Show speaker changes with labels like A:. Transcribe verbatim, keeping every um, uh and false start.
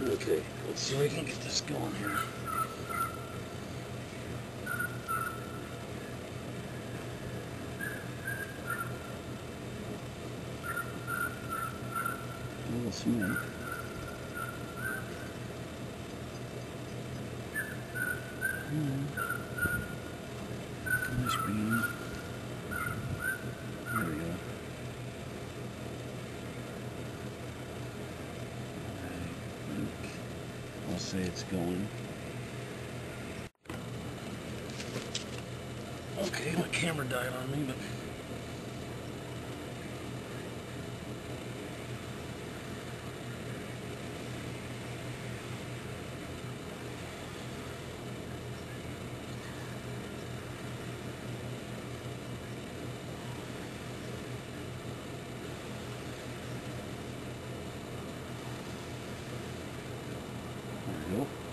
A: Okay, let's see if we can get this going here. A little smoke. Hmm. Nice beam. There we go. I think I'll say it's going. Okay, my camera died on me, but there we go.